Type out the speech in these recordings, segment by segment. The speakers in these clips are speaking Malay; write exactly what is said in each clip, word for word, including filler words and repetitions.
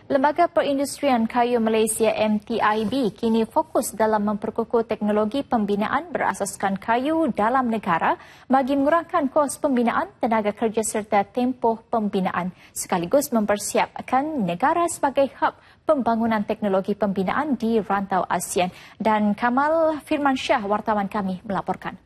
Lembaga Perindustrian Kayu Malaysia M T I B kini fokus dalam memperkukuh teknologi pembinaan berasaskan kayu dalam negara bagi mengurangkan kos pembinaan, tenaga kerja serta tempoh pembinaan sekaligus mempersiapkan negara sebagai hub pembangunan teknologi pembinaan di rantau ASEAN. Dan Kamal Firmansyah, wartawan kami, melaporkan.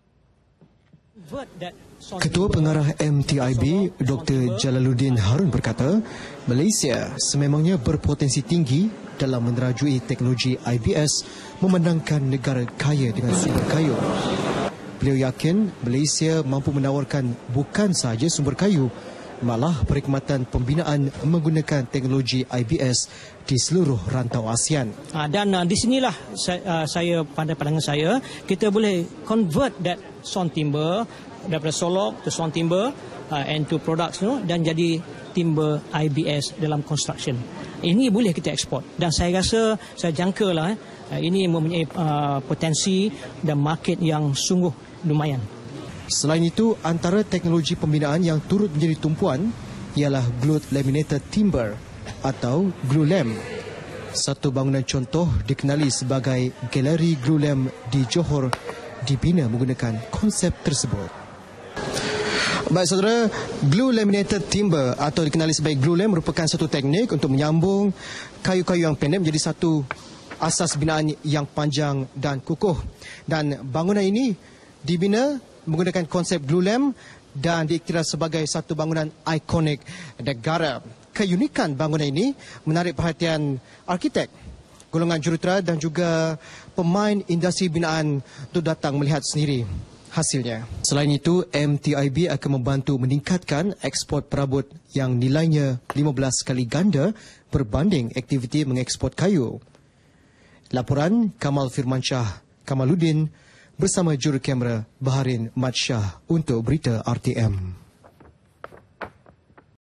Ketua Pengarah M T I B, Doktor Jalaluddin Harun berkata, Malaysia sememangnya berpotensi tinggi dalam menerajui teknologi I B S memandangkan negara kaya dengan sumber kayu. Beliau yakin Malaysia mampu menawarkan bukan sahaja sumber kayu, malah perkhidmatan pembinaan menggunakan teknologi I B S di seluruh rantau ASEAN. Dan uh, di sinilah saya, uh, saya pada pandangan saya, kita boleh convert that sawn timber daripada solok to sawn timber uh, and to products, you know, dan jadi timber I B S dalam construction. Ini boleh kita ekspor dan saya rasa, saya jangkalah eh, ini mempunyai uh, potensi dan market yang sungguh lumayan. Selain itu, antara teknologi pembinaan yang turut menjadi tumpuan ialah glued laminated timber atau GluLam. Satu bangunan contoh dikenali sebagai Galeri GluLam di Johor dibina menggunakan konsep tersebut. Baik saudara, glue laminated timber atau dikenali sebagai GluLam merupakan satu teknik untuk menyambung kayu-kayu yang pendek menjadi satu asas binaan yang panjang dan kukuh. Dan bangunan ini dibina menggunakan konsep GluLam dan diiktiraf sebagai satu bangunan ikonik negara. Keunikan bangunan ini menarik perhatian arkitek, golongan jurutera dan juga pemain industri binaan untuk datang melihat sendiri hasilnya. Selain itu, M T I B akan membantu meningkatkan ekspor perabot yang nilainya lima belas kali ganda berbanding aktiviti mengekspor kayu. Laporan Kamal Firmansyah, Kamaluddin bersama juru kamera Baharin Madsyah untuk Berita R T M.